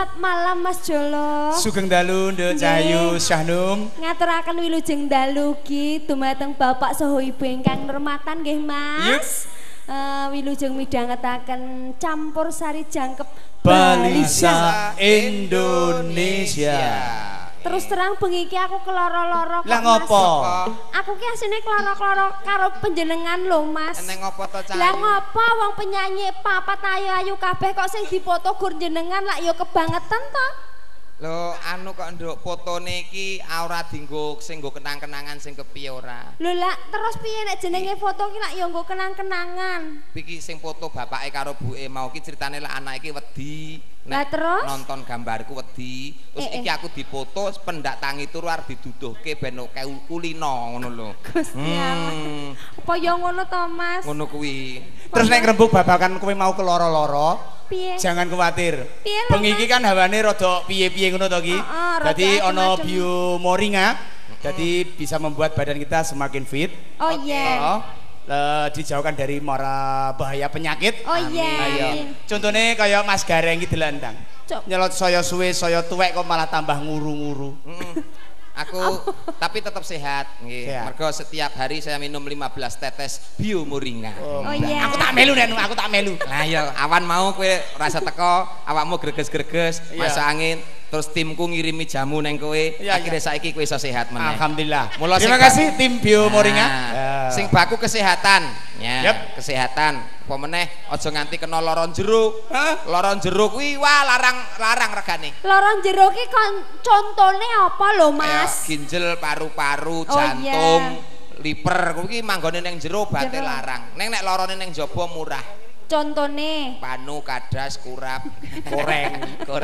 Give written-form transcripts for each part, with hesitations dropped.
Selamat malam Mas Jolo. Sugeng dalu Nduk Cahayu Syahnum. Ngaturaken wilujeng dalu ki dumateng Bapak saha Ibu ingkang nurmatan nggih Mas. Wilujeng midhangetaken campur sari jangkep Balisa Indonesia. Terus terang bengi iki aku keloro-loro kok. Lah ngopo? Aku ki asine keloro-keloro karo panjenengan lho Mas. Eneng ngopo to Cahayu? Lah ngopo wong penyanyi papat ayu-ayu kabeh kok sing difoto gur jenengan lak ya kebangetan to? Lho anu kok nduk fotone iki ora dienggo sing nggo kenang-kenangan sing kepiye ora. Lho lah terus piye nek jenenge foto ki lak ya nggo kenang-kenangan. Iki sing foto bapake karo buke mau ki critane lek anake iki wedi. Lah terus nonton gambarku wedi. Terus iki aku dipoto pendak tangi turu arep diduduhke ben oke kulino ngono lho. Gusti Allah. Apa ya ngono to Mas? Ngono kuwi. Terus nek ngrembug babakan kowe mau keloro-loro, Piye? jangan khawatir. Piye lho, Bengi iki kan hawane rada piye-piye ngono to ki. Dadi ana biomoringa. Jadi bisa membuat badan kita semakin fit. Oh iya. Dijauhkan dari mara bahaya penyakit. Oh iya. Contohnya kayak Mas Gareng iki delandang. Nyelot saya suwe, saya tuwek kok malah tambah nguru-nguru. Aku tapi tetap sehat nggih. Mergo setiap hari saya minum 15 tetes biomoringa. Oh iya. Aku tak melu Nen, aku tak melu. Lah ya awan mau kowe rasa teko, awakmu greges-greges, masuk angin, terus timku ngirimi jamu neng kowe. Akhirnya saiki kowe iso sehat meneh. Alhamdulillah. Terima kasih tim biomoringa. Sing baku kesehatan. Ya, kesehatan. Apa meneh aja nganti kena loron jero. Loron jero kuwi wah larang regane. Loron jero ki contone apa lho Mas? Ginjel, paru-paru, jantung, liver kuwi manggone ning jero bate larang. Ning nek lorone ning jaba murah. Contone panu, kadas, kurap, goreng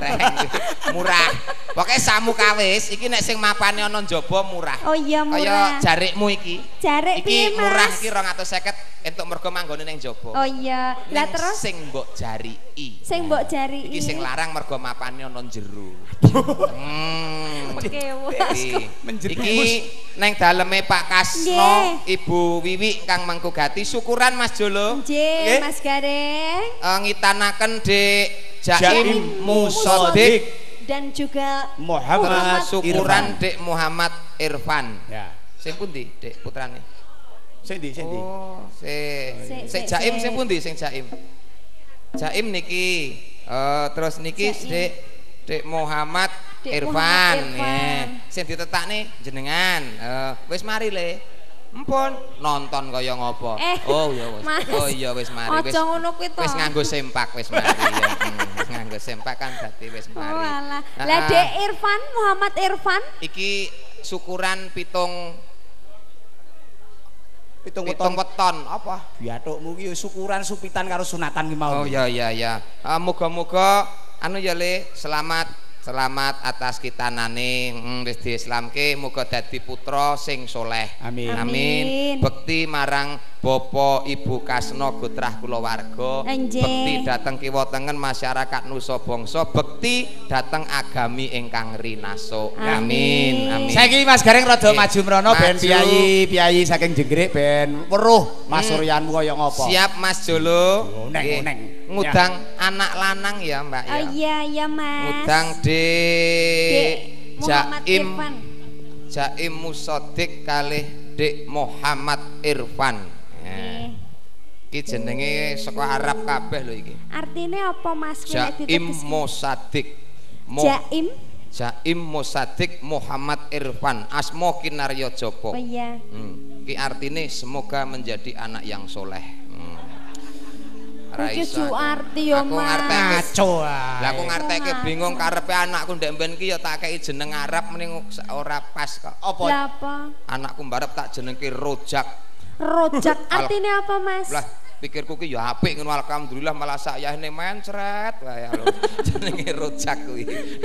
murah. Pokoke samu kawis iki nek sing mapane ana njaba murah. Oh iya murah. Kaya jarikmu iki. Jarik piye Mas? Murah iki 250 entuk mergo manggone ning njaba. Oh iya. Lah terus sing mbok jariki. Sing mbok jariki. Iki sing larang mergo mapane ana jero. Iki neng daleme Pak Kasno, Ibu Wiwi Kang Mangkugati syukuran Mas Jolo. Nggih, Mas Gareng. Ngitanaken Dek Jaim Musodik dan juga Muhammad syukuran Dek Muhammad Irfan. Ya. Sing pundi Dek putrane? Sing ndi? Oh, sing Jaim sing pundi sing Jaim? Jaim niki. Terus niki Dek Muhammad Irfan. Sing ditetakne jenengan. Wis mari le. Empun nonton kaya ngopo. Oh ya wis. Oh iya wis mari wis. Aja ngono kuwi to. Wis nganggo sempak wis mari ya. Nganggo sempak kan dadi wis mari. Oh alah. Lah Dek Irfan, Muhammad Irfan iki syukuran pitung weton apa? Biatukmu ki syukuran supitan karo sunatan ki mau. Oh iya. Moga-moga anu ya Le, selamat atas kitanane wis diislamke, muga dadi putra sing soleh. Amin. Bekti marang Bapak Ibu Kasno Gotrah Kulawarga. Bekti dateng kiwa tengen masyarakat Nusa Bangsa, bekti dateng agami ingkang rinaso. Amin. Saiki Mas Gareng rada maju mrono ben piyayi saking Jenggrik ben weruh Mas Suryanmu kaya ngopo. Siap Mas Jolo. Neng. Ngudang anak lanang ya Mbak ya. Oh iya Mas. Ngudang Dek Jaim Musodik kalih Dek Muhammad Irfan. Iki jenenge saka Arab kabeh lho iki. Artine apa Mas? Jaim Musadik. Jaim Musadik Muhammad Irfan asma kinarya japa. Oh iya. Iki artine semoga menjadi anak yang soleh. Iki arti yo Mas. Ngaco. Lah aku ngarteke bingung karepe anakku ndek mben ki ya tak kei jeneng Arab mending ora pas kok. Apa? Anakku mbarep tak jenengke Rojak. Rojak artine apa Mas? Lah pikirku ki ya apik ngono alhamdulillah malah sayahne mencret wae lho. Jenenge Rojak kuwi.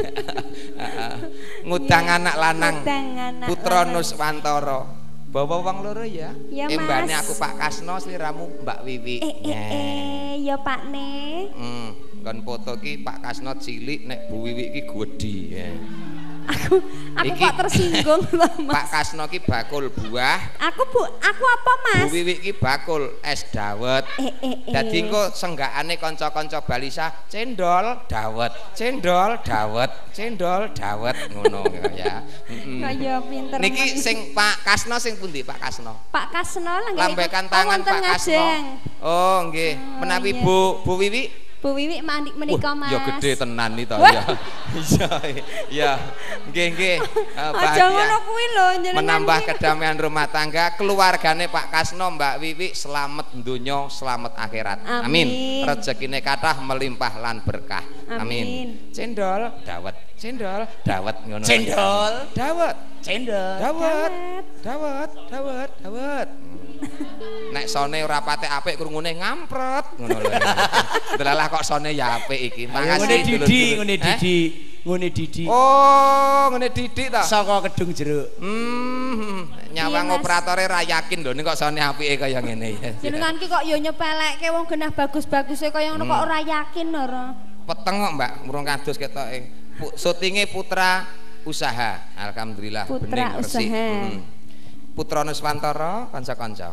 Ngudang anak lanang. Putra Nuswantara. Bawa wong loro ya. Embane aku Pak Kasno, sliramu Mbak Wiwi. Ya Pakne. Nggon foto ki Pak Kasno cilik nek Bu Wiwi ki gedhi. Aku kok tersinggung lho Mas. Pak Kasno ki bakul buah. Aku apa Mas? Bu Wiwi ki bakul es dawet. Dadi engko senggakane kanca-kanca balisa cendol dawet, cendol dawet, cendol dawet ngono ya. Kaya pinter. Niki sing Pak Kasno sing pundi Pak Kasno? Pak Kasno lambekan tangan Pak Kasno. Oh nggih, menawi Bu Wiwi Bu Wiwi menika Mas. Ya gede tenan iki to ya. Iya. Nggih. Aja ngono kuwi lho jenengan. Menambah kedamaian rumah tangga keluargane Pak Kasno, Mbak Wiwi selamat donya, selamat akhirat. Amin. Rezekine kathah melimpah lan berkah. Amin. Cendol dawet, cendol dawet ngono. Cendol dawet, cendol dawet, dawet, dawet, dawet. Nek sone ora patek apik krungune ngampret ngono lho. Delalah kok sone ya apik iki. Makasih ngene Didi. Oh, ngene Didi ta. Saka Kedung Jeruk. Nyawang operatore ra yakin lho nek kok sone apike kaya ngene ya. Jenengan ki kok ya nyepelekke wong genah bagus-baguse kaya ngono kok ora yakin ora. Peteng kok Mbak, murung kados ketoke. Syutinge Putra Usaha. Alhamdulillah bening resik. Putra Nuswantara kanca-kanca.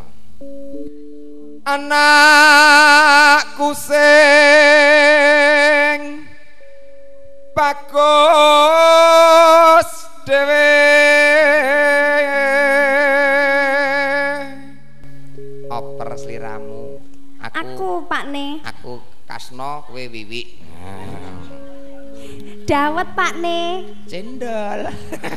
Anakku sing bagus dhewe. Oper sliramu. Aku Pakne. Aku Kasno, kowe Wiwi. Dawet Pakne. Cendol.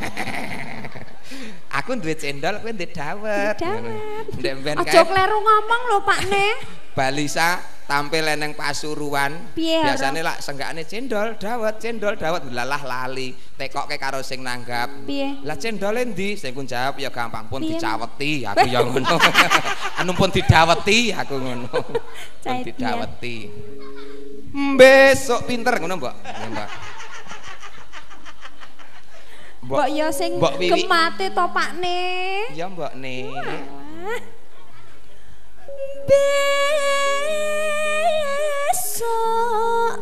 Aku duwe cendol, kowe duwe dawet. Aja kleru ngomong lho Pakne. Balisa tampil neng Pasuruan. Biasane lak senggakane cendol, dawet, lalah lali. Tekoke karo sing nanggap. Lah cendole ndi? Sing ku jawab ya gampang pun dicaweti, aku ya ngono. Anu pun didaweti, aku ngono. Pun didaweti. Besok pinter ngono, Mbak. Ya, Mbak. Mbok ya sing gemate to Pakne. Ya Mbok ne. Besok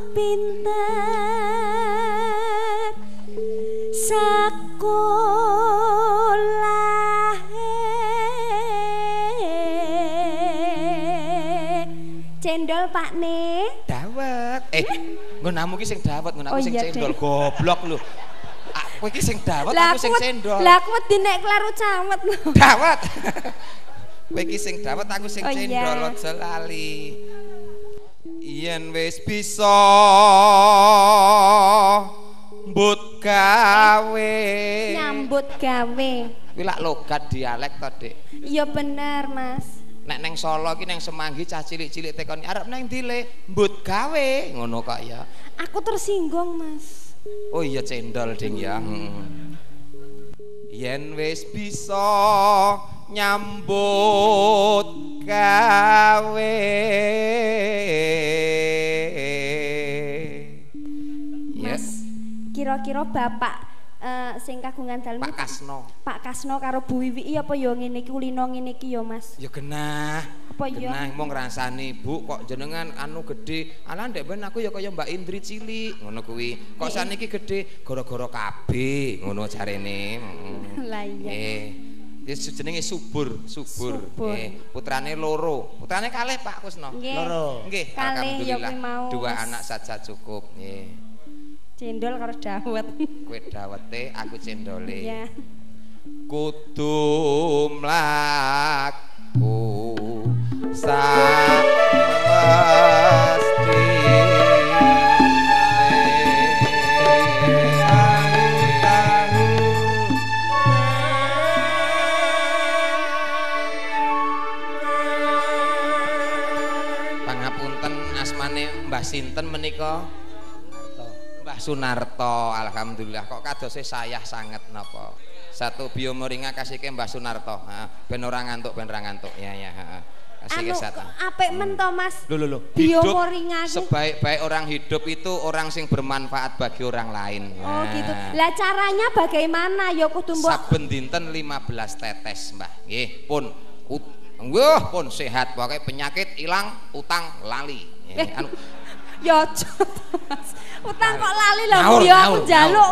pinter sekolah cendol Pakne. Dawet. Nggonamu ki sing dawet, nggonaku sing cendol. Goblok lho. Kowe iki sing dawet, aku sing cendol. Lah aku wedi nek kleru cawet lho. Dawet. Kowe iki sing dawet, aku sing cendol, aja lali. Yen wis bisa mbut gawe. Nyambut gawe. Kuwi lak logat dialek to, Dik? Iya bener, Mas. Nek neng Solo ki neng Semanggi cah cilik-cilik tekon arep neng dile mbut gawe ngono kok ya. Aku tersinggung, Mas. Oh iya cendol ding ya. Yen wis bisa nyambut gawe. Mas, kira-kira Bapak sing kagungan dalem Pak Kasno. Pak Kasno karo Bu Wiwi apa ya ngene iki kulino ngene iki ya Mas. Ya genah. Apa ya? Genah mong ngrasani Bu kok jenengan anu gede. Alah ndek ben aku ya kaya Mbak Indri cilik ngono kuwi. Kok saniki gede gara-gara KB ngono jarene. Lah iya. Ya jenenge subur. Putrane loro. Putrane kalih Pak Kusno. Loro. Nggih, alhamdulillah. Dua anak saja cukup. Nggih. Cendol karo dawet. Kowe dawete, aku cendole. Iya. Kudu mlaku samesti. Pangapunten asmane Mbah sinten menika? Mbah Sunarto, alhamdulillah kok kadose sayah sanget napa. Satu biomoringa kasihke Mbah Sunarto. Ben ora ngantuk, Ya. Kasihke satu. Apik men to, Mas. Loh. Biomoringa sebaik-baik orang hidup itu orang sing bermanfaat bagi orang lain. Oh gitu. Lah caranya bagaimana ya kudu mbok saben dinten 15 tetes, Mbah. Nggih, pun. Pun sehat, pokoke penyakit ilang, utang lali. Ya aja Mas. Utang kok lali lho yo aku njaluk.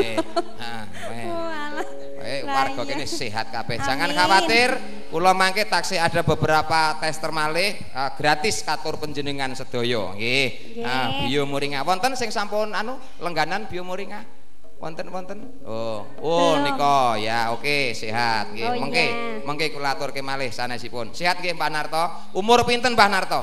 Warga kene sehat kabeh. Jangan khawatir, kula mangke taksih ada beberapa tester malih gratis katur panjenengan sedaya nggih. Biomoringa wonten sing sampun lengganan biomoringa? Wonten. Oh nika ya oke sehat nggih. Mengke kula aturke malih sanesipun. Sehat nggih Pak Narto. Umur pinten Pak Narto?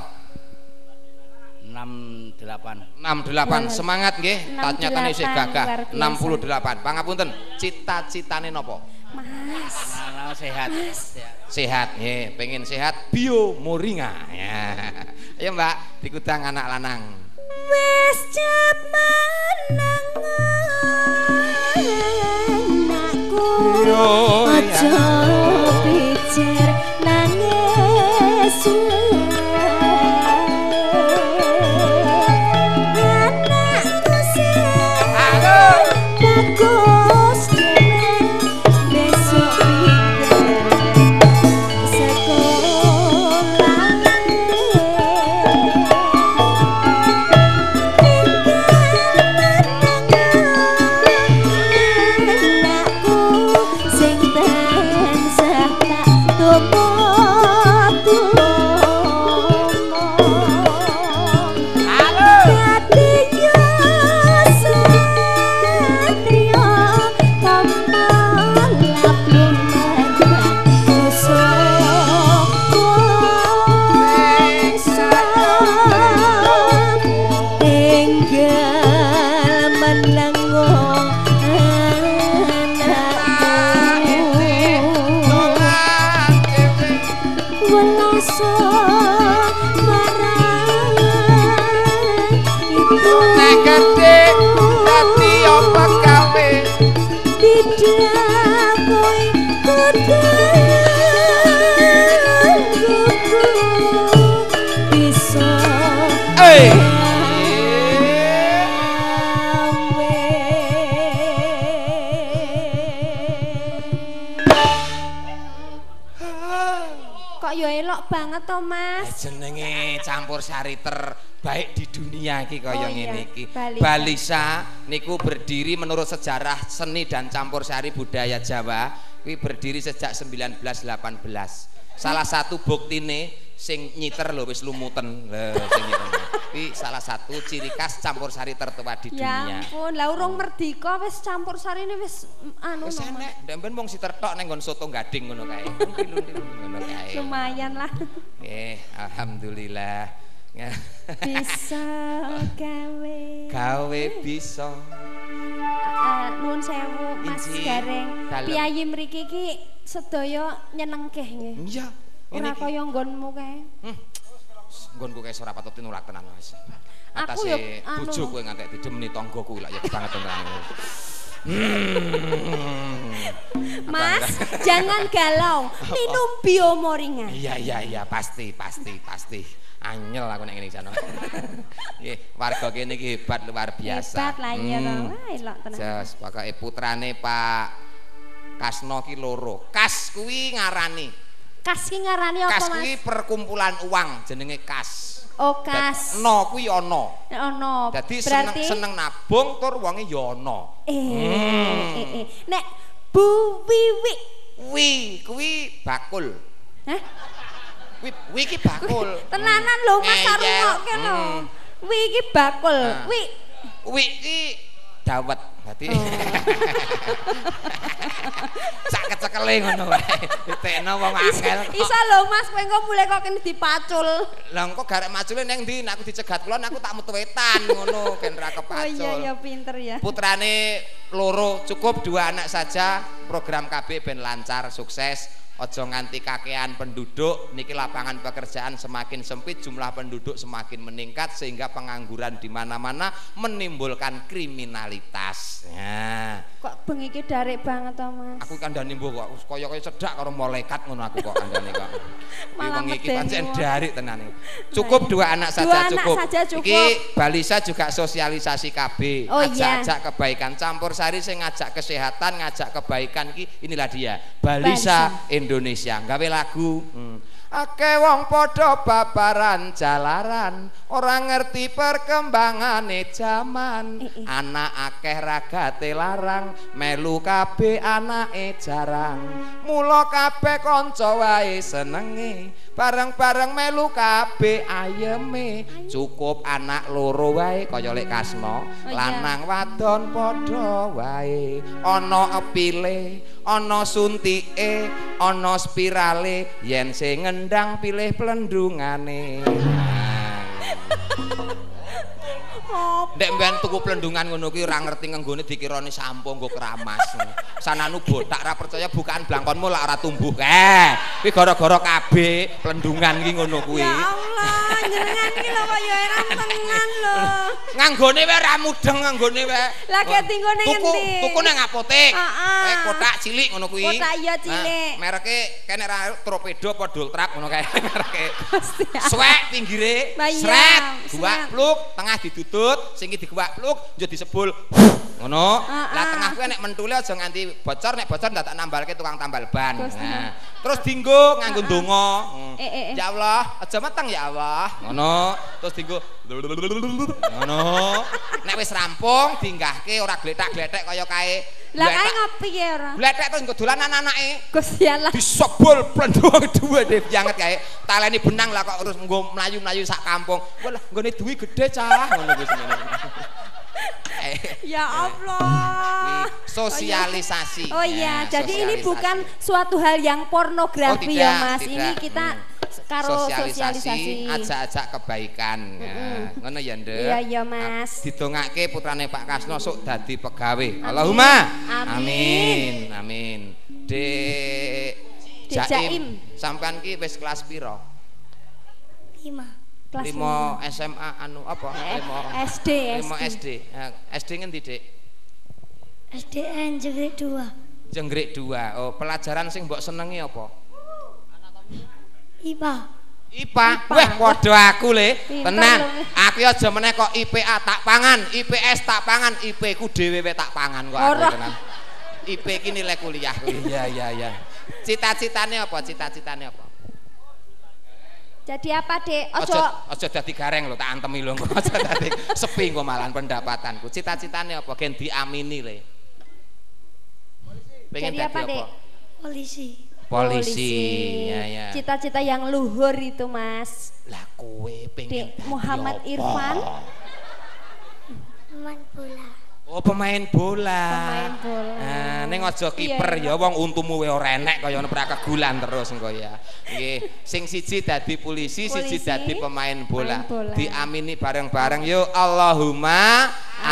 68. Semangat nggih. Nyatane isih gagah. 68. Pangapunten. Cita-citane napa? Mas. Sehat. Sehat nggih, pengen sehat biomoringa. Ya. Ayo Mbak, dikudang anak lanang. Wis cap meneng anakku. Aja pikir nangis. Banget to Mas. Jenenge campursari terbaik di dunia iki kaya ngene iki. Balisa niku berdiri menurut sejarah seni dan campursari budaya Jawa kuwi berdiri sejak 1918. Salah satu buktine sing nyiter lho wis lumuten. Sing nyiter. Kuwi salah satu ciri khas campursari tertua di dunia. Ya ampun, lah urung merdeka wis campursarine wis wis enek, ndemben mung sitertok ning nggon soto gading ngono kae. Ngono kae. Lumayan lah. Alhamdulillah. Bisa gawe bisa. Nuwun sewu Mas Gareng. Piyayi mriki iki sedaya nyenengke nggih. Iya. Ora kaya nggonmu kae. Nggonku kae ora patut tinulak tenan wis. Aku yo bojo kowe ngantek didemeni tanggoku lak ya banget tenan. Mas, jangan galau. Minum biomoringa. Iya, pasti. Anyel aku nek ngene iki jane. Nggih, warga kene iki hebat luar biasa. Hebat lah ya elok tenan. Jas, pokoke putrane Pak Kasno ki loro. Kas kuwi ngarani. Kas ki ngarani apa Mas? Kas kuwi perkumpulan uang jenenge kas. Oh, kas. No kuwi ana. Ana. Dadi seneng nabung tur wonge ya ana. Nek Bu Wiwi. Kuwi bakul. Hah? Wi iki bakul. Tenanan lho Mas sarungokke lho. Wi iki bakul. Wi iki dawet. Dadi sak kecekele ngono wae. Ditekno wong angel. Iso lho Mas, kowe engko mulai kok kene dipacul. Lah engko garek macule ning ndi? Nek aku dicegat kulon aku tak metu wetan ngono gen ra kepacul. Oh iya pinter ya. Putrane loro, cukup 2 anak saja. Program KB ben lancar, sukses. Ojo nganti kakean penduduk, niki lapangan pekerjaan semakin sempit, jumlah penduduk semakin meningkat sehingga pengangguran di mana-mana menimbulkan kriminalitas. Ya. Kok bengi iki darek banget to Mas? Aku kandhane mbuh kok kaya cedak karo malaikat ngono aku kok kandhane kok. Iki iki pancen darek tenan. Cukup 2 anak saja cukup. Iki Balisa juga sosialisasi KB. Ajak kebaikan campursari sing ngajak kesehatan, ngajak kebaikan iki inilah dia. Balisa Indonesia gawe lagu Akeh wong padha babaran jalaran, ora ngerti perkembangane jaman. Anak akeh ragate larang, melu kabeh anake jarang. Mula kabeh kanca wae senenge, bareng-bareng melu kabeh ayeme. Cukup anak loro wae kaya lek Kasno, lanang wadon padha wae. Ana epile, ana suntike, ana spirale, yen sing ngendang pilih plendungane. Ndek mben tuku plendungan ngono kuwi ora ngerti ngenggone dikirani sampo nggo keramas. Sananu botak ra percaya bukaan blangkonmu lak ora tumbuh. Kuwi gara-gara kabeh plendungan iki ngono kuwi. Ya Allah, jenengan iki lho kaya eran tenan lho. Nganggone wae ora mudeng nganggone wae. Lah ketinggone ngendi? Tuku nang apotek. Kotak cilik ngono kuwi. Kotak iya cilik. Mereke kene ra torpedo apa Doltrap ngono kae mereke. Swek pinggire, sret, buak pluk, tengah didudut, sing iki diguak pluk, yo disebul. Ngono. Lah tengah kuwi nek mentule aja nganti bocor, nek bocor ndak tak nambalke tukang tambal ban. Nah, terus dienggo nganggo ndonga. Ya Allah, aja meteng ya Allah. Ngono. Terus dienggo ngono. Nek wis rampung dinggahke ora gletak-gletek kaya kae. Lah kae ngopi ya ora? Gletek terus nggo dolanan anake. Gusti Allah. Disebul plendung kedua deh banget kae. Taleni benang lah kok terus nggo mlayu-mlayu sak kampung. Wah, nggone duwi gede cah ngono wis ngene. Ya Allah. Sosialisasi. Oh iya, jadi ini bukan suatu hal yang pornografi ya Mas. Ini kita karo sosialisasi, ajak-ajak kebaikan. Ngono ya, Nduk. Iya, iya Mas. Didongake putrane Pak Kasno sok dadi pegawe. Allahumma amin. Amin. Dek Jaim, sampean ki wis kelas piro? 5. 5 SMA anu apa? 5 SD. 5 SD. SD ngendi, Dik? SDN Jenggrik 2. Jenggrik 2. Oh, pelajaran sing mbok senengi apa? IPA. IPA. Wah, padha aku le. Tenan. Aku aja meneh kok IPA tak pangan, IPS tak pangan, IP ku dhewe tak pangan kok aku tenan. IP ki nilai kuliah. Iya. Cita-citane apa? Cita-citane apa? Jadi apa, Dek? Aja dadi gareng lho, tak antemi lho. Aja dadi sepi engko malahan pendapatanku. Cita-citane apa? Gen diamini le. Pengen jadi apa, Dek? Polisi. Ya. Cita-cita yang luhur itu, Mas. Lah kowe pengen Dek Muhammad Irfan. Pemain bola. Oh, pemain bola. Pemain bola. Nah, ning aja kiper ya wong untumu wae ora enek kaya ngono kegulan terus engko ya. Nggih, sing siji dadi polisi, siji dadi pemain bola. Diamini bareng-bareng yuk. Allahumma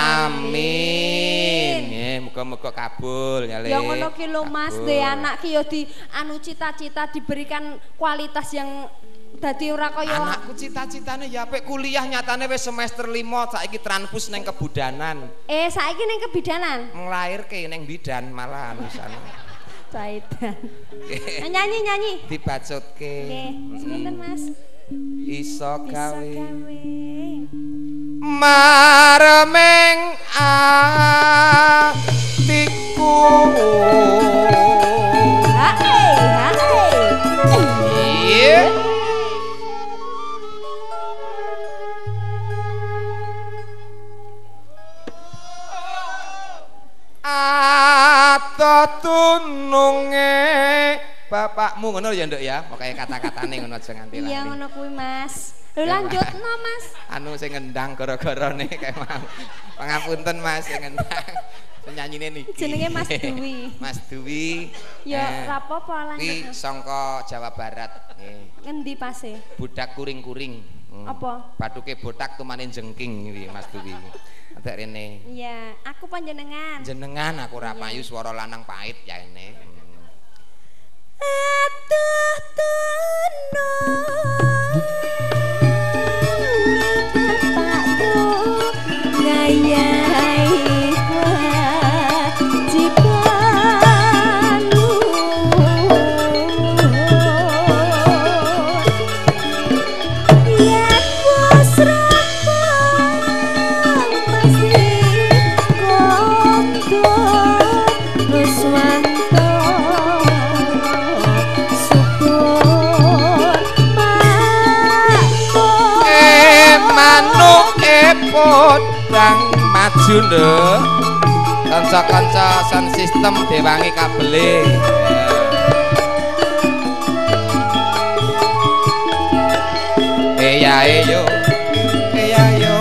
amin. Nggih, muga-muga kabul ya Le. Ya ngono ki lho Mas, duwe anak ki ya di anu cita-cita diberikan kualitas yang dadi ora kaya anakku cita-citane ya apik kuliah nyatane wis semester 5 saiki transpus ning kebudanan. Saiki ning kebidanan. Nglairke ning bidan malah anusan. Caitan. Nyanyi. Dibacutke. Nggih, sebentar Mas. Iso gawe. Maremeng atiku. Iya. Tununge bapakmu ngono ya Nduk ya pokoke kata-katane ngono aja nganti lali. Iya ngono kuwi Mas. Lho lanjutno Mas. Anu sing ngendang gara-garane kayak mau. Pangapunten Mas sing ngendang. Penyanyine niki. Jenenge Mas Dwi. Mas Dwi. Ya ora apa-apa lanjut. Iki sangka Jawa Barat nggih. Ngendi pase? Budak kuring-kuring. Apa? Batuke botak tumane jengking iki Mas Dwi. Ada rene. Iya, aku panjenengan. Jenengan aku ora payu swara lanang pait ya ini. Atuh tunung bapakku ngayahi kewajibanmu. Yen wis Nuswanto maju nduk. Kanca-kanca sound system diwangi kabele. Ya yo. Ya yo.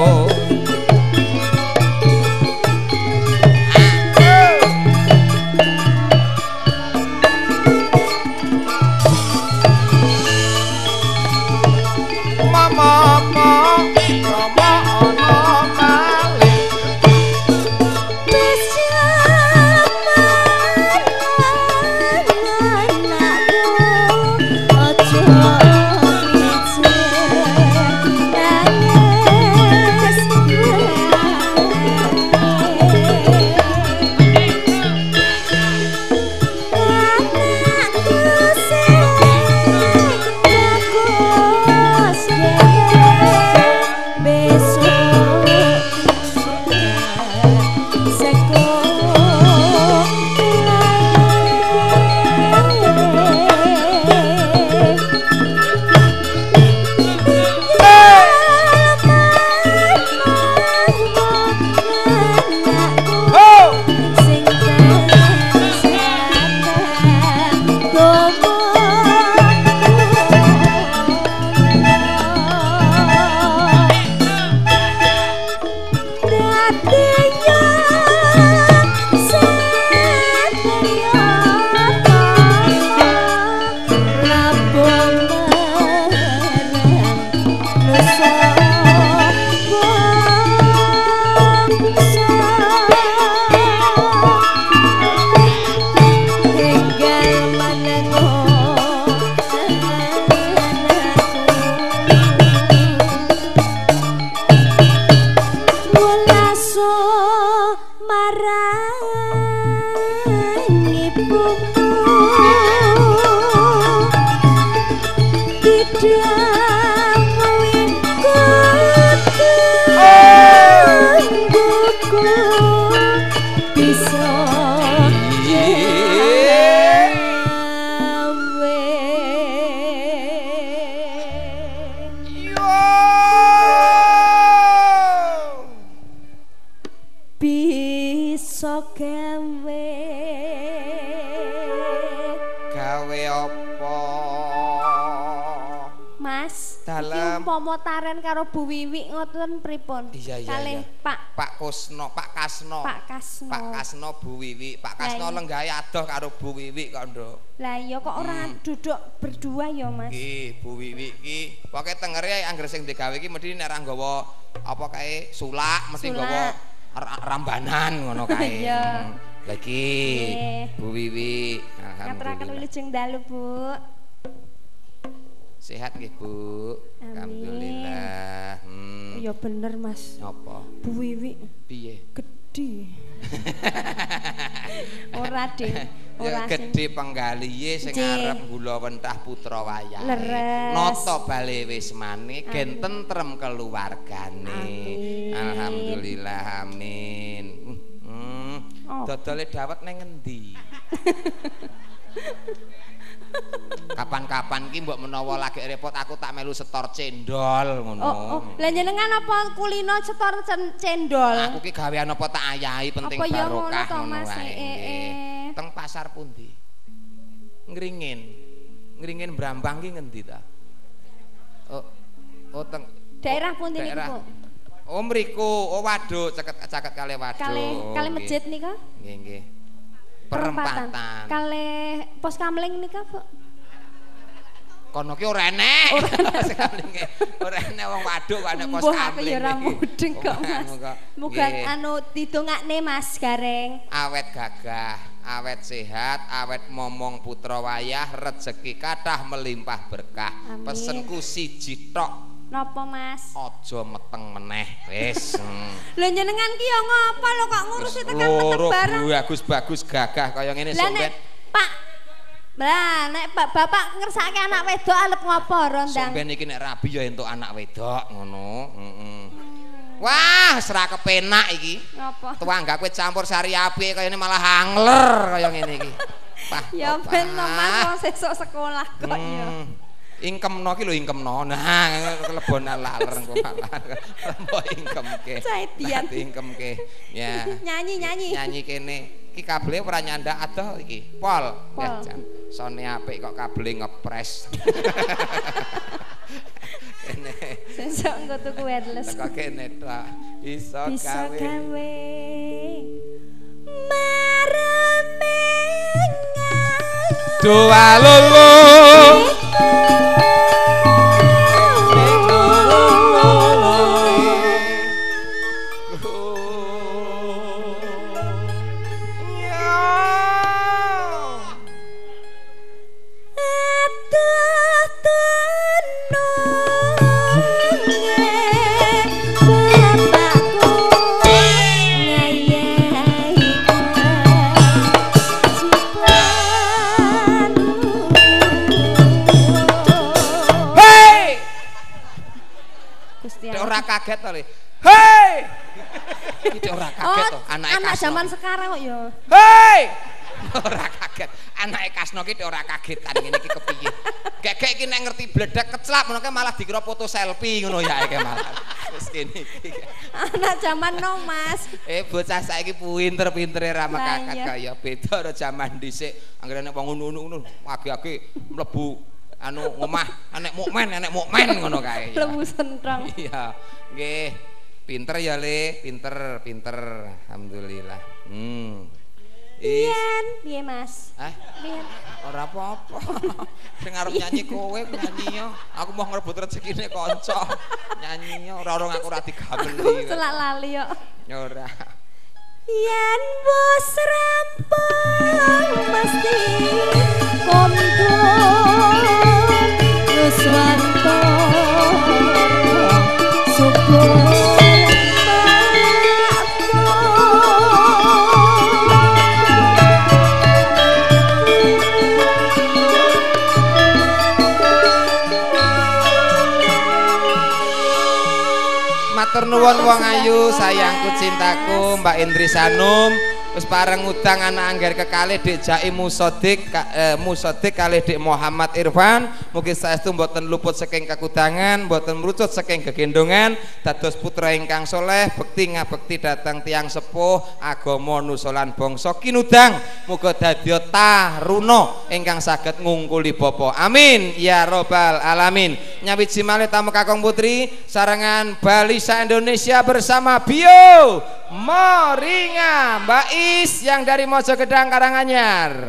Taren karo Bu Wiwi ngoten pripun? Kalih Pak Kasno Bu Wiwi. Pak Kasno lenggahe adoh karo Bu Wiwi kok, Nduk. Lah iya kok ora duduk berdua ya, Mas. Nggih, Bu Wiwi iki pokoke tengere anggere sing digawe iki mesti nek ora nggawa apa kae sulak, mesti nggawa rambanan ngono kae. Iya. Lagi Bu Wiwi. Ngaturaken wilujeng dalu, Bu. Sehat nggih, Bu. Alhamdulillah. Ya bener, Mas. Apa? Bu Wiwi. Piye? Gedhe. Ora, Ding. Ora gedhe penggalihe sing arep gula wentah putra wayahe. Nata bale wis mane gen tentrem keluargane. Alhamdulillah, amin. Dodole dawet ning ngendi? Kapan-kapan ki mbok menawa lagi repot aku tak melu setor cendol ngono. Oh, lah jenengan apa kulino setor cendol? Aku ki gawean apa tak ayahi penting barokah ngono wae. Teng pasar pundi? Ngringin. Ngringin Brambang ki ngendi ta? Oh teng daerah pundi niku? Oh mriku, oh waduk caket kalih waduk. Kalih masjid nika? Nggih nggih. Perempatan. Kalih pos kamling nika, Bu. Kono ki ora enek. Ora enek wong waduk kok ana pos kamling. Aku ya ora mudeng kok, Mas. Muga anu didongakne Mas Gareng. Awet gagah, awet sehat, awet momong putra wayah, rezeki kathah melimpah berkah. Pesenku siji tok. Napa, Mas? Aja meteng meneh, wis. Lho jenengan ki ya ngapa lho kok ngurusi tekan meteng barang. Bagus-bagus gagah kaya ngene sompet. Pak. Lah nek bapak ngersake anak wedok arep ngopo rondang? Sompet iki nek rabi ya entuk anak wedok ngono. Wah, ora kepenak iki. Napa? Tuangga kowe campur sari apik kaya ngene malah angler kaya ngene iki. Ya ben Mas wong sesuk sekolah kok ya. Ingkemno ki lho ingkemno. Nah, kelebonan laler engko malah. Rembo ingkemke. Saedian. Ingkemke. Ya. Nyanyi. Nyanyi kene. Iki kabele ora nyandak adoh iki. Pol. Ya jan. Sone apik kok kabele ngepres. Kene. Sesuk engko tuku wireless. Kok kene tok. Iso gawe. Doa lolo. Kaget to, Le. Hei! Iki ora kaget to, anake Kasno. Anak zaman sekarang kok ya. Hei! Ora kaget. Anake Kasno ki ora kagetan ngene iki kepiye. Gek-gek iki nek ngerti bledek keclap ngono malah dikira foto selfie ngono ya iki malah. Wis kene iki. Anak zaman no, Mas. Bocah saiki pinter-pintere ra mekakat kaya beda karo zaman dhisik. Anggere nek wong ngono-ngono age-age mlebu anu ngomah anek mukmen ngono kae. Lebu sentrong. Iya. Nggih. Pinter ya, Le, pinter. Alhamdulillah. Piye, Mas? Piye? Ora apa-apa. Sing arep nyanyi kowe nyanyi yo. Aku mau ngrebut rezekine kanca. Nyanyi yo ora aku ora digameli. Celak lali yo. Ora. Yen wis rampung mesti kondo Nuswanto syukur matur nuwun wong ayu sayangku cintaku Mbak Indri Sanum wis pareng ngudang anak angger kekalih Dik Jai Musodik kalih Dik Muhammad Irfan mugi saestu mboten luput saking kakudangan mboten mrucut saking gegendongan dados putra ingkang soleh bekti ngabekti dhateng tiyang sepuh agama nusolan bangsa kinudang muga dadya taruna ingkang saged ngungkuli bapa amin ya robbal alamin nyawiji malih tamu kakung putri sarengan Balisa Indonesia bersama Bio Moringa Mbak Is yang dari Mojogedang Karanganyar.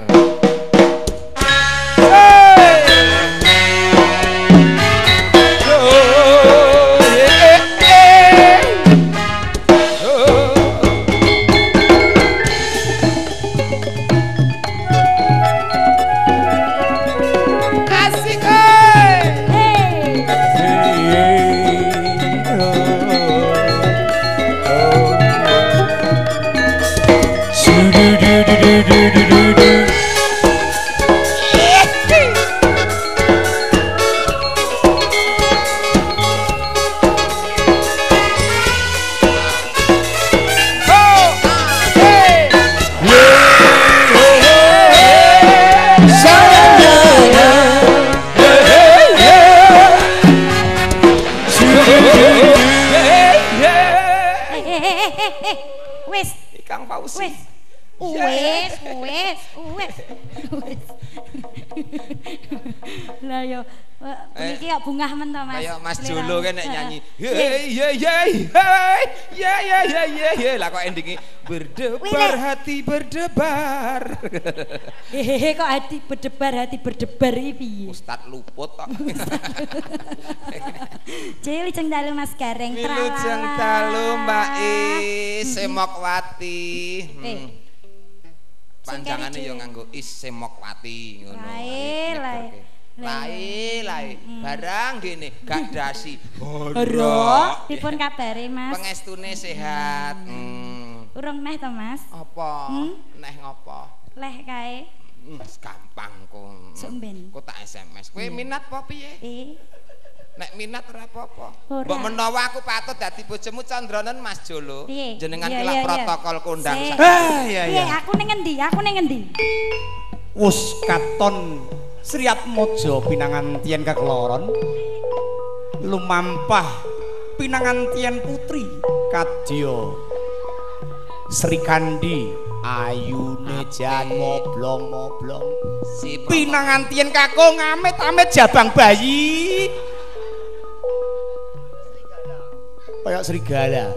Lah yo iki kok bungah men to Mas. Kaya Mas Jolo kan nek nyanyi. Hey. Lah kok endinge berdebar hati berdebar. Hehehe kok hati berdebar iki piye? Ustaz luput kok. Cilujeng dalu Mas Gareng tralala. Cilujeng dalu Mbak Is Semokwati. Panjangane yo nganggo Is Semokwati ngono. Lae barang gini gak dasi Horo dipun kabari Mas pengestune sehat urung neh to Mas apa neh ngopo leh kae gampang kok sumben kok tak SMS kowe minat apa piye nek minat ora apa-apa mbok menawa aku patut dadi bojomu Candranen Mas Jolo jenengan kila protokol kondang iya aku ning endi wis katon Sri Atmaja pinangantian kakloron lumampah pinangantian putri kadya Sri Kandi ayune jan moblong-moblong pinangantian kakung amit-amit jabang bayi kayak serigala.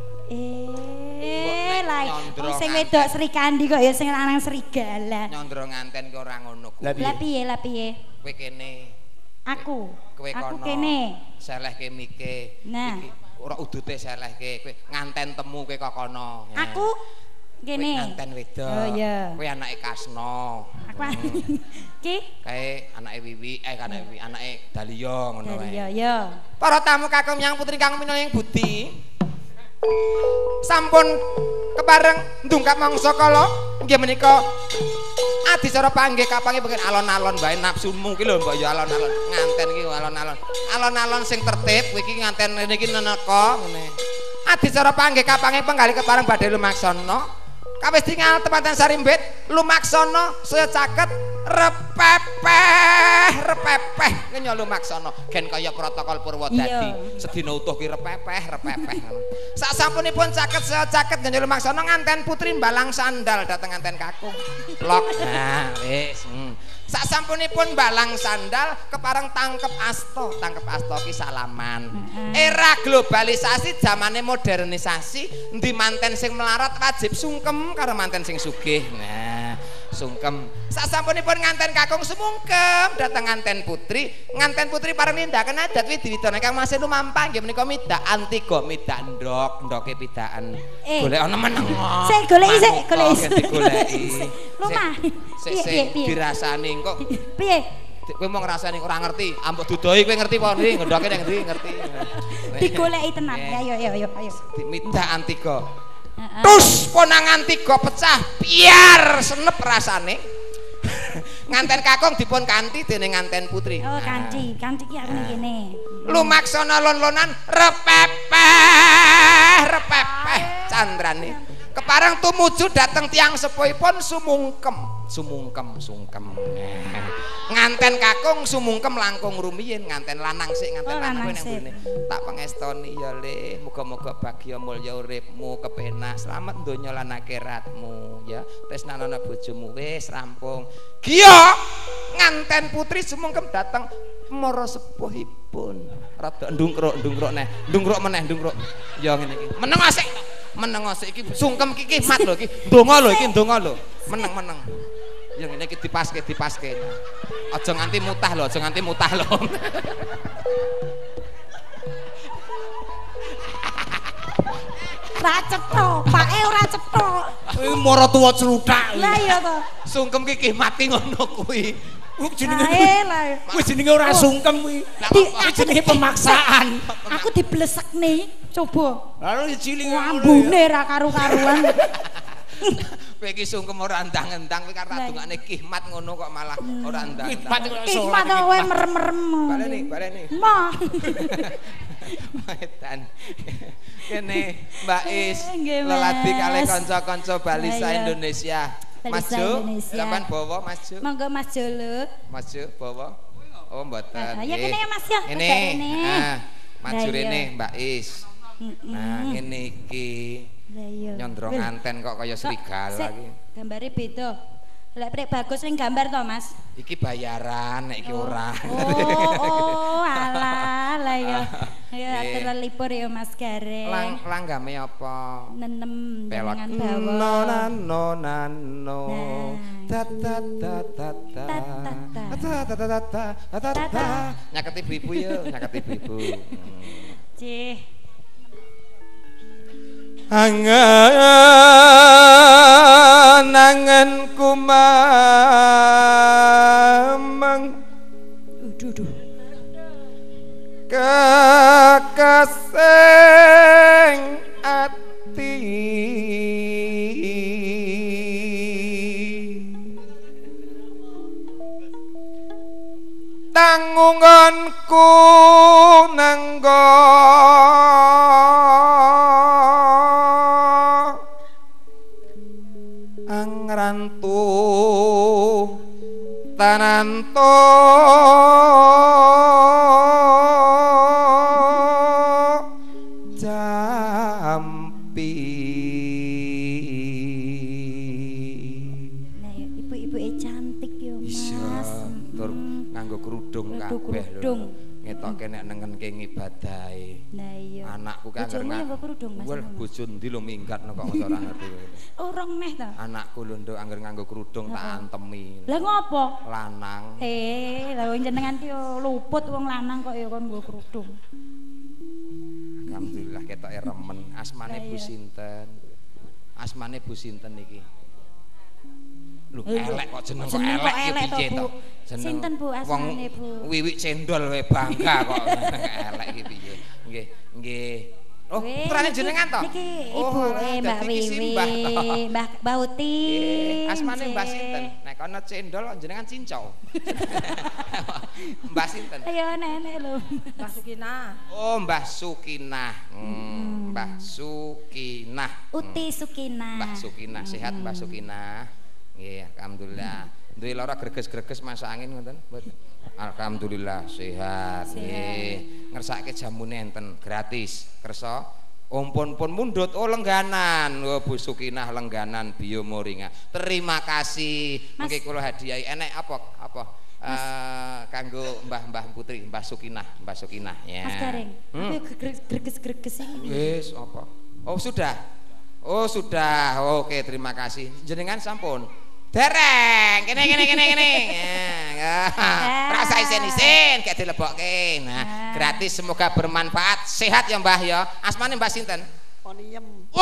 Sing wedok Sri Kandi kok ya sing lanang serigala. Nyandra nganten ki ora ngono ku. Lah piye? Kowe kene. Aku. Kowe kono. Aku kene. Selehke mike. Nah. Iki ora udute selehke. Kowe nganten temu kowe kok kono. Aku kene. Kowe nganten wedok. Oh iya. Kowe anake Kasno. Aku ki kae anake Wiwi, anake Dalia ngono wae. Dalia ya. Para tamu kakung yang putri kang minangka budi. Sampun kebareng ndungkap mangsa kala nggih menika adicara panggih kapange pengen alon-alon bae nafsumu ki lho mbok ya alon-alon nganten iki alon-alon alon-alon sing tertib kowe iki nganten rene iki neneka ngene adicara panggih kapange penggali kepareng badhe lumaksana kawis tingal tempatan sarimbit lumaksana saya caket repepeh ngenyo lumaksana gen kaya protokol Purwodadi sedina utuh ki repepeh sak sampunipun caket saya caket ngenyo lumaksana nganten putri mbalang sandal dateng nganten kakung lok nah wis sak sampunipun balang sandal kepareng tangkep asto ki salaman era globalisasi zamane modernisasi endi manten sing melarat wajib sungkem karo manten sing sugih nah sungkem sak sampunipun nganten kakung sumungkem dateng nganten putri pareng nindaken adat widiwidana kang masih lumampah nggih menika midak antiga midak ndoke pidaan golek ana meneng sik goleki lumah sik dirasani kok piye kowe mau ngrasani ora ngerti ambek dudoi kowe ngerti apa ndi ngendoke nek ndi ngerti digoleki tenan ayo midak antiga terus ponangan tiga pecah biar senep rasane nganten kakung dipun kanthi dening nganten putri oh kanthi ki arep ngene lumaksana lon-lonan repepeh candrane kepareng tumuju dateng tiang sepuhipun sumungkem nganten kakung sumungkem langkung rumiyin nganten lanang sik nganten lanang nang mbune tak pangestoni ya Le muga-muga bagya mulya uripmu kepenak slamet donya lan akhiratmu ya tresnanana bojomu wis rampung giya nganten putri sumungkem dateng mara sepuhipun rada ndungkruk meneh ya ngene iki meneng asik iki sungkem iki mat lho iki ndonga lho meneng ya ngene iki dipaske aja nganti mutah lho ora cetho pake ora cetho mara tuwa cerutak lah iya to sungkem iki mati ngono kuwi jenenge ora sungkem kuwi jenenge pemaksaan aku diblesekne coba lalu cilik ambune ra karu-karuan kowe iki sungkem ora ndang-ndang kowe karo radungane kihmat ngono kok malah ora ndang-ndang kihmat kowe merem-merem baleni mah Maetan kene Mbak Is leladi kalih kanca-kanca Balisa Indonesia maju sampean bawa maju monggo maju lho maju bawa oh mboten ya kene ya Mas ya ini nah maju rene Mbak Is nah ngene iki nyondro nganten kok kaya serigala iki gambare beda lek prek bagus ning gambar to Mas iki bayaran nek iki ora oh alah lah ya atur libur ya Mas Gareng langgame apa nenem dengan bawa nano nyaketi ibu ya nyaketi ibu cih anganku mamang kekasing ati tanggunganku nanggo angrantu tananto jampi. Nah, ibu-ibu cantik yo, Mas. Iya, tur nganggo kerudung kabeh lho. Ngetoke nek nengenke ngibadahe. Nah iya. Anakku kan bojomu ya mbok kerudung Mas. Wah, bojo ndi lho minggatno kok ora ngerti. Orang neh ta. Anakku lho nduk angger nganggo kerudung tak antemi. Lah ngopo? Lanang. Lah jenengan ki yo luput wong lanang kok ya kon nggo kerudung. Alhamdulillah ketoke remen. Asmane Bu sinten? Asmane Bu sinten iki? Lho elek kok jeneng kok elek iki piye to? Sinten Bu asmane Bu? Wiwik cendol wae bangga kok elek iki piye. Nggih, nggih. Oh, putrane jenengan to? Niki Ibu Mbak Wiwi, Mbak Uti. Asmane Mbah sinten? Nek ana cendol jenengan cincau. Mbah sinten? Ayo nenek lho. Mbah Sukinah. Oh, Mbah Sukinah. Mbah Sukinah. Uti Sukinah. Mbah Sukinah, sehat Mbah Sukinah. Nggih, alhamdulillah. Duwe lara greges-greges masa angin ngoten? Mboten. Alhamdulillah sehat. Nggih. Ngersake jamune enten gratis. Kersa ompon-pon mundhut lengganan. Oh Bu Sukinah lengganan biomoringa. Terima kasih. Mengki kula hadiahi enek apa kanggo Mbah Putri, Mbah Sukinah ya. Mas Gareng. Greges-greges iki. Wis apa? Oh sudah. Oh sudah. Oke, terima kasih. Jenengan sampun. Dereng, kene. Rasa isin-isin kayak dilebokke. Nah, gratis semoga bermanfaat. Sehat ya Mbah ya. Asmane Mbah sinten? Poniem.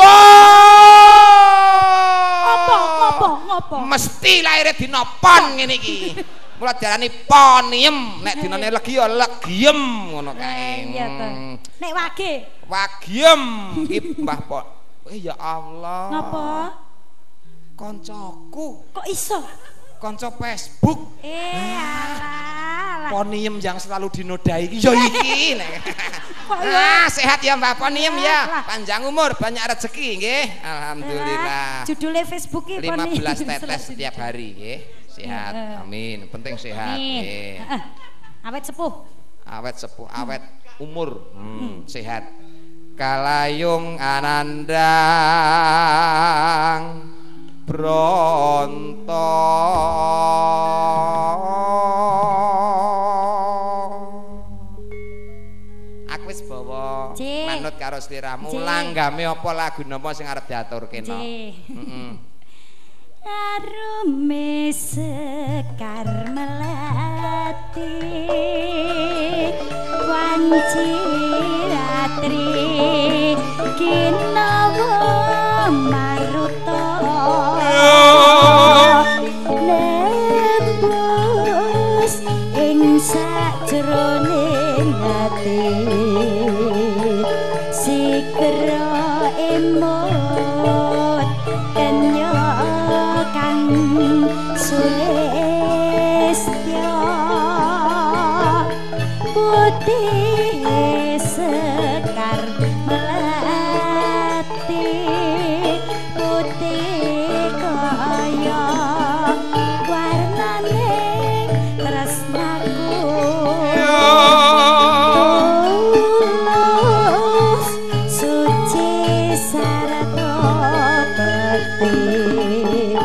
Ngopo? Mesti lahir dina pon ngene iki. Mula diarani poniem, nek dinane legi ya legiem ngono kae. Iya to. Nek wagiem iki Mbah Pon. Ya Allah. Ngopo? Koncoku. Kok iso? Konco Facebook. Alah. Poniem yang selalu dinodai ya iki nek. Sehat ya Mbak Poniem ya. Panjang umur, banyak rezeki nggih. Alhamdulillah. Judulnya Facebook iki 15 tetes setiap hari nggih. Sehat. Amin. Penting sehat nggih. Awet sepuh, awet umur. Sehat. Kalayung anandang Bronto aku wis bawa manut karo sliramu langgame apa lagu napa sing arep diaturke no Arume sekar melati wanci ratri kinawa maruta nebus ing sajroning ati sikra emot kenya kang sulistya putih sekar melati putih kaya warnane tresnaku tulus suci sarta bekti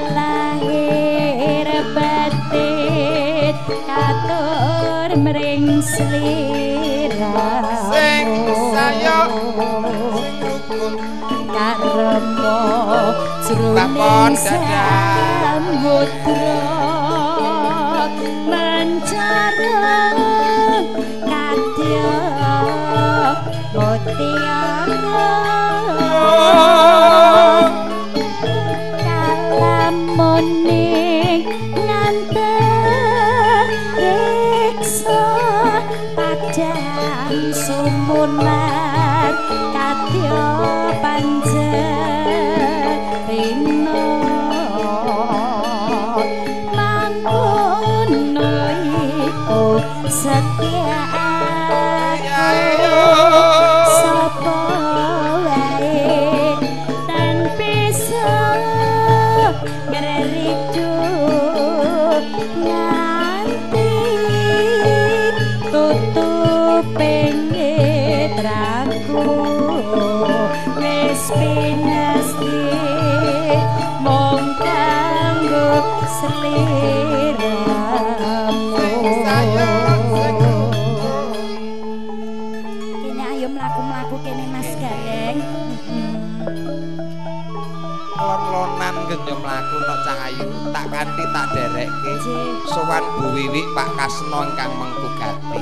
lahir batin katur mring sliramu sing saya sing rukun karmo Bapon jroning samudra mencareng kadya mutiara kalamuning nganteriksa padang sumunan kadya panjenengan mangkono iku setia sapa wae tan bisa ngeridu kuping netraku wis pinesti mung kanggo sliramu kene ayo mlaku-mlaku kene Mas Gareng lon-lonan genyo mlaku nok Cahayu tak kanthi tak derekke sowan Bu Wiwi Pak Kasno ingkang mengkugati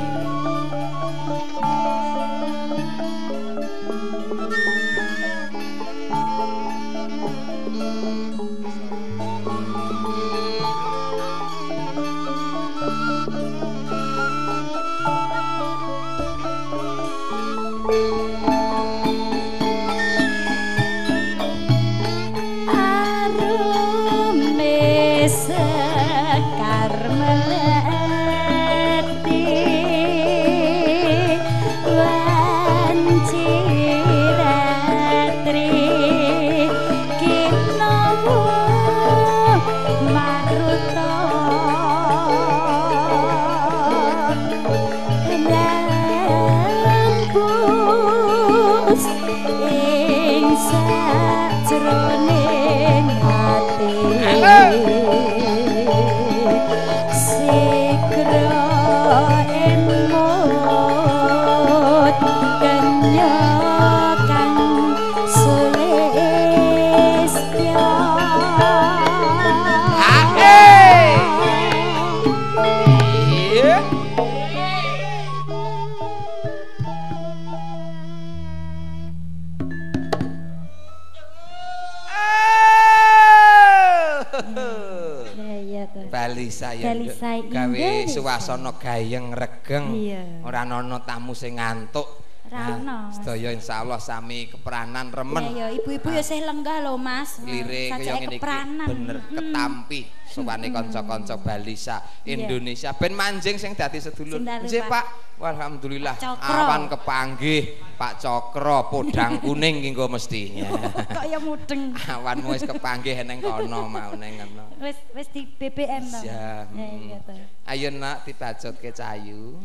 gawe suasana gayeng regeng ora ana tamu sing ngantuk sedaya insyaallah sami kepranan remen ya ibu-ibu ya sih lenggah lho Mas lire kaya ngene iki bener ketampi sowane kanca-kanca Balisa Indonesia ben manjing sing dadi sedulur nggih Pak alhamdulillah awan kepanggih Pak Cokro podang kuning ki engko mesti kok ya mudeng awanmu wis kepanggih ning kono mau ning ngono wis di BBM to ya iya to ayo nak dibajotke Cahayu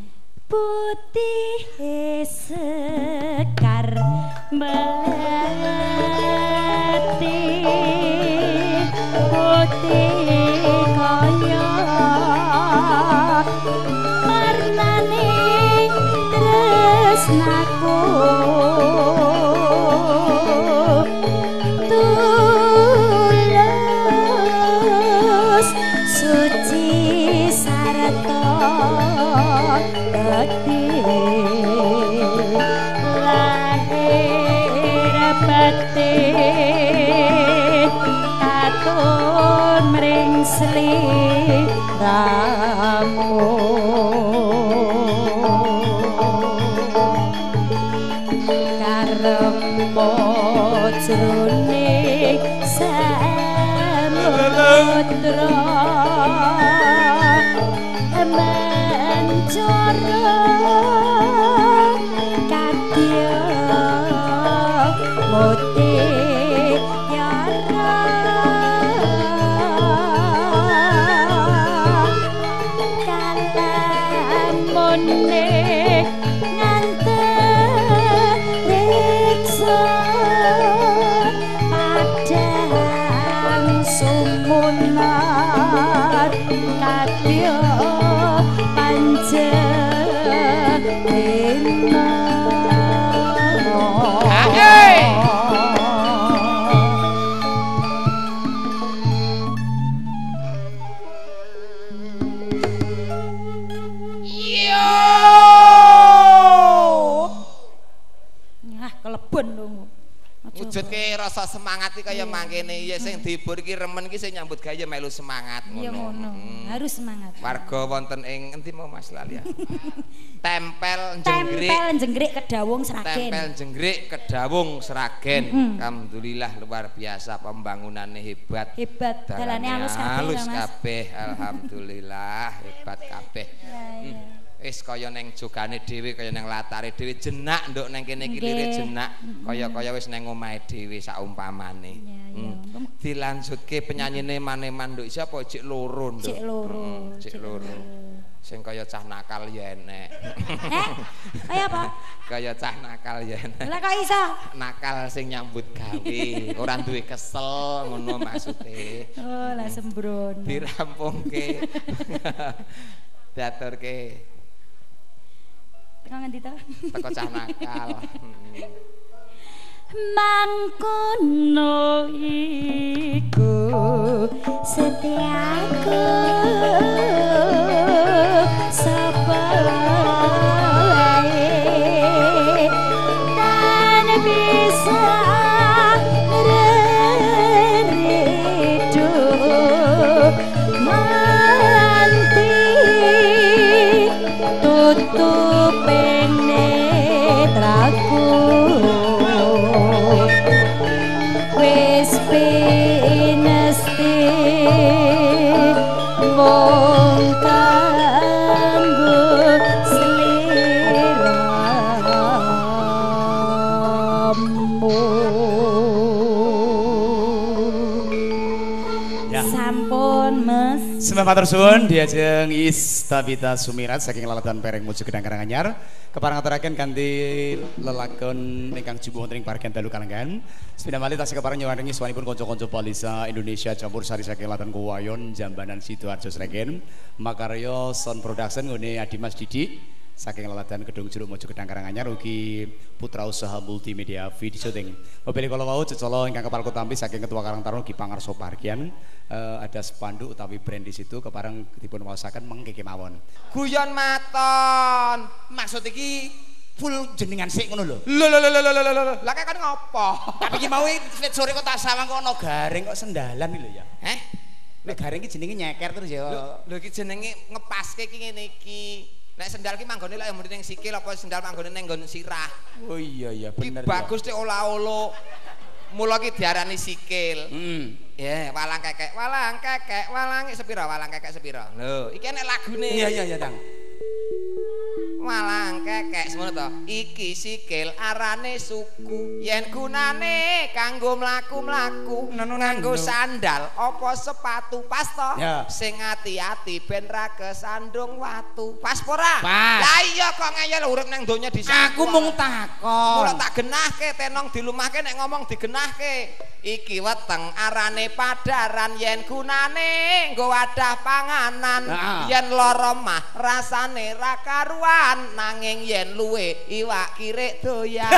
putih sekar melati putih kaya warnane tresnaku tulus suci sarta lahir batin katun mring sliramu karepmu jroning samudra mencoro kadya mutiara kalamune nganteriksa padang sumunar kadya wujudke rasa semangat iki kaya mangkene ya sing dihibur iki remen iki sing nyambut gawe melu semangat ngono. Harus semangat. Warga wonten ing endi mau Mas Lalia? Tempel Jenggrik Kedawung Sragen. Tempel Jenggrik Kedawung Sragen. Alhamdulillah luar biasa pembangunannya hebat. Hebat. Dalane halus kabeh. Alhamdulillah hebat kabeh. Wis kaya ning jogane dhewe kaya ning latare dhewe jenak nduk ning kene iki lire jenak kaya-kaya wis ning omahe dhewe saumpamane. Dilanjutke penyanyine Maneman nduk sapa Cik Loro nduk. Cik Loro. Sing kaya cah nakal ya enek. Kaya apa? Kaya cah nakal ya enek. Lah kok iso? Nakal sing nyambut gawe, ora duwe kesel ngono maksude. Oh, lah sembrono. Dirampungke. Diaturke. Teko ngendi to? Teko cah nakal. Mangkono iku setiaku sapa wae tan bisa redo manti tutuping netraku wis pinesti wong kanggo sliramu. Ya. Sampun Mas. Sembah matur suwun diajeng Istabita Sumirat saking Laladan Pereng Muju Gedang Karanganyar. Keparang aturaken kanthi lelakon ingkang jumbuh wonten ing parken dalu kalenggan. Sepindah malih tasih keparang nyuwandhengi swanipun kanca-kanca Polisa Indonesia campur sari saking Latan Kuwayon Jambanan Sidoarjo Sregen. Makarya Sound Production nggone Adimas Didi saking Laladan Gedung Jeruk Mojo Gedang Karanganyar ugi putra usaha multimedia video syuting. Mobil kala wau cecala ingkang kepal tampi saking Ketua Karang Taruna Ki Pangarso Parkian. Ada spanduk utawi brand di situ keparang dipun waosaken mengke kemawon. Guyon maton. Maksud iki full jenengan sik ngono lho. Lho. Lah kan ngopo? Tapi iki mau sore kok tak sawang kok ana garing kok sendalan iki lho ya. Heh? Nek garing iki jenenge nyeker terus ya. Lho iki jenenge ngepaske iki ngene iki. Nek sendal ki manggone lak yang mrene ning sikil apa sendal manggone ning nggon sirah. Oh iya bener. Bagus nek olah-olo. Mula ki diarani sikil. Ya, walang kekek, sepira, walang kekek sepira. Lho, iki nek lagune. Iya, Tang. Walang kekek semono to. Iki sikil arane suku. Yen gunane kanggo mlaku-mlaku, nganggo sandal apa sepatu pas to. Ya. Sing ati-ati ben ra kesandung watu. Pas ora? Pas. Lah iya kok ngeyel urip nang donya disangka. Aku mung takon. Mula tak genahke tenong dilumahke nek ngomong digenahke. Iki weteng arane padaran yen gunane nggo wadah panganan. Yen lara mah rasane ra karuan nanging yen luwe iwak kirik doyan.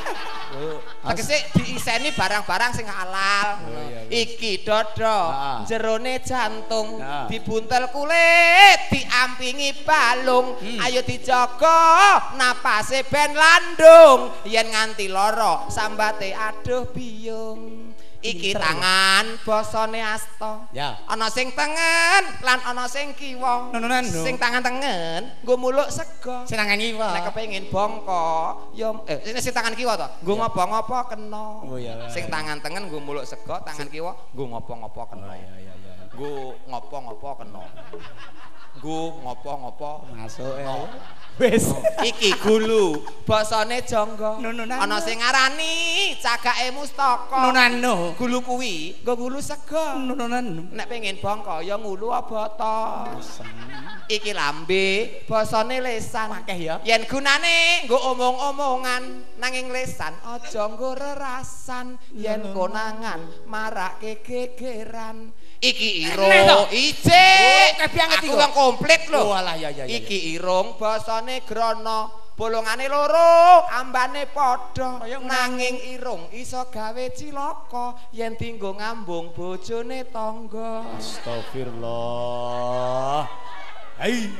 Tegese diiseni barang-barang sing halal. Iki dodo jerone jantung dibuntel kulit diampingi balung. Ayo dijaga napase ben landung yen nganti lara sambate aduh biyung. Iki tangan basane asta. Ya. Ana sing tengen lan ana sing kiwa. Sing tangan tengen nggo muluk sego. Sing tangan kiwa. Nek kepengin bongko ya sing tangan kiwa to, nggo ngopo-ngopo kena. Oh iya. Sing tangan tengen nggo muluk sego, tangan kiwa nggo ngopo-ngopo kena. Iya. Nggo ngopo-ngopo kena. Nggo ngopo-ngopo masuk ya. Wis. Iki gulu, basane jangga. Nununan. Ana sing ngarani cagake mustaka. Nunano. Gulu kuwi nggo gulu sego. Nununan. Nek pengen bongko ya ngulu abata. Iki lambe, basane lesan. Akeh ya. Yen gunane nggo omong-omongan, nanging lesan aja nggo rerasan. Yen konangan marake gegeran. Iki irung ijik. Aku wong komplit lho. Oh alah ya. Iki irung basane grana, bolongane loro, ambane padha. Nanging irung iso gawe cilaka yen dienggo ngambung bojone tangga. Astagfirullah. Hai.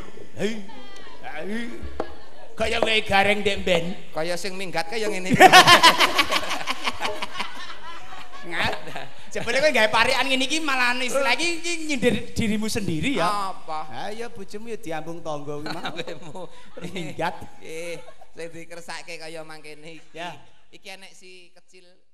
Kaya wae gareng ndek ben. Kaya sing minggatke ya ngene iki. Jebule kowe gawe parikan ngene iki malah istilah iki nyindir dirimu sendiri ya. Apa? Ha ya bojomu ya diambung tangga kuwi mah. Minggat. Sing dikersake kaya mangkene iki. Ya. Iki enek si kecil